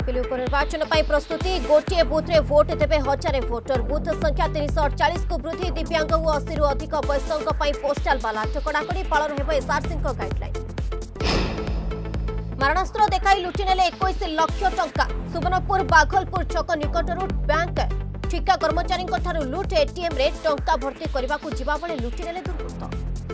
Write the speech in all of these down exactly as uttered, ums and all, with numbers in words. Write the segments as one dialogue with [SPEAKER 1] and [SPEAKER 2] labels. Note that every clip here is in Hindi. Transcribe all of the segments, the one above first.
[SPEAKER 1] पिपिली उपनिर्वाचन प्रस्तुति गोटे बुथ्रे भोट देवे हजार भोटर बूथ संख्या तीन सौ अड़चाश को वृद्धि दिव्यांग और अशी रु अधिक वयस्कों पोस्टाल बालाट कड़ाकड़ी पालन हो एसआरसी गाइडलाइन। मारणास्त्र देखाई लुटिनेले इक्कीस लाख टंका सुवर्णपुर बाघलपुर छक निकटर बैंक ठिका कर्मचारी लुट एटीएम रे टंका भर्ती करने को जिबा बेले लुटिनेले दुर्बृत्त।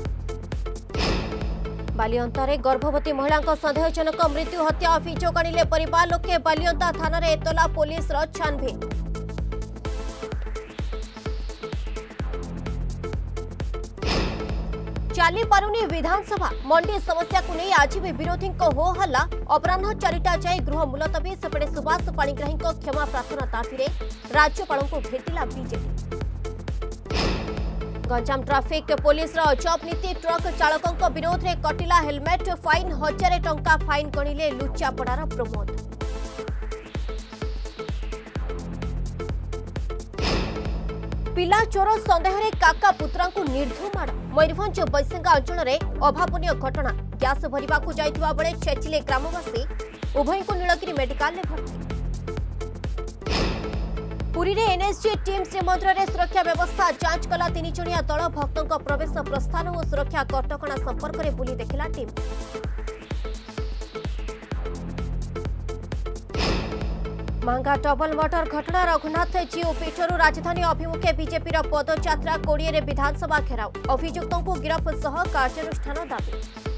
[SPEAKER 1] बालियंता रे गर्भवती महिला संदेहजनक मृत्यु हत्या अभियोग आनिले परिवार लोके बालियंता थाना रे एतला पुलिस रो छानबीन। चाली पारुनी विधानसभा मंडी समस्या को नहीं आज भी विरोधी हो हल्ला अपराह चारिटा जाए गृह मुलतवी सेपटे सुभाष पाणिग्राही क्षमा प्रार्थना दाबी राज्यपाल को भेटिला बीजेपी। गंजाम ट्राफिक पुलिस जॉब नीति ट्रक चालकों विरोध में कटिला हेलमेट फाइन हजार टंका फाइन गणिले लुचापड़ार प्रमोद। पिला चोर संदेह में काका पुत्रा को निर्धुम माड़ मयूरभंज बैसेंगा अंचल में अभावन घटना ग्यास भरवा जाइथिबा बेले छेचिले ग्रामवासी उभय को नीलगिरी मेडिकल में भर्ती। पुरी रे एनएसजी टीम श्रीमंदिर में सुरक्षा व्यवस्था जांच कला तीन जणिया दल भक्तों प्रवेश प्रस्थान और सुरक्षा कटकणा संपर्क में बुली देखिला टीम। महंगा डबल मर्डर घटना रघुनाथ जीव पीठर राजधानी अभिमुखे बीजेपी पदयात्रा कोड़े विधानसभा घेराव अभियुक्तों को गिरफ सह कार्यानुष्ठान दाबी।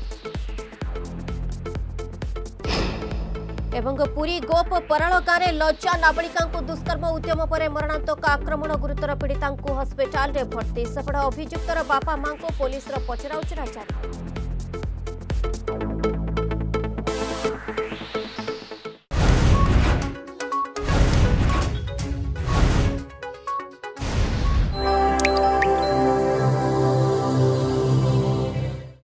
[SPEAKER 1] एवं पुरी गोप पराल गाँव में लज्जा नाबालिका दुष्कर्म उद्यम पर मरणांतक आक्रमण गुरुतर पीड़िता हस्पिटाल में भर्ती सेपटे अभियुक्तर बापा मां को पुलिस पचराउचरा जारी।